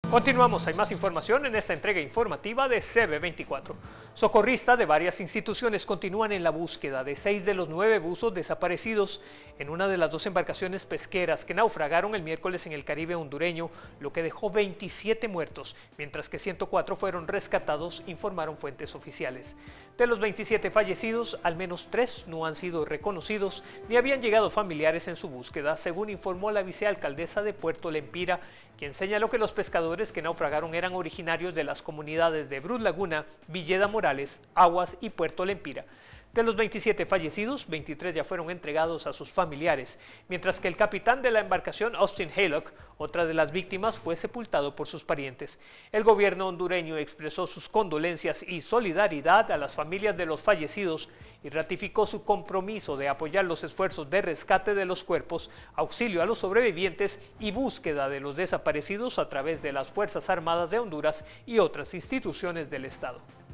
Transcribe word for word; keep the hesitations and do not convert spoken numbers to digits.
Continuamos, hay más información en esta entrega informativa de C B veinticuatro. Socorristas de varias instituciones continúan en la búsqueda de seis de los nueve buzos desaparecidos en una de las dos embarcaciones pesqueras que naufragaron el miércoles en el Caribe hondureño, lo que dejó veintisiete muertos, mientras que ciento cuatro fueron rescatados, informaron fuentes oficiales. De los veintisiete fallecidos, al menos tres no han sido reconocidos ni habían llegado familiares en su búsqueda, según informó la vicealcaldesa de Puerto Lempira, quien señaló que los pescadores que naufragaron eran originarios de las comunidades de Brus Laguna, Villeda Morales, Aguas y Puerto Lempira. De los veintisiete fallecidos, veintitrés ya fueron entregados a sus familiares, mientras que el capitán de la embarcación, Austin Haylock, otra de las víctimas, fue sepultado por sus parientes. El gobierno hondureño expresó sus condolencias y solidaridad a las familias de los fallecidos y ratificó su compromiso de apoyar los esfuerzos de rescate de los cuerpos, auxilio a los sobrevivientes y búsqueda de los desaparecidos a través de las Fuerzas Armadas de Honduras y otras instituciones del Estado.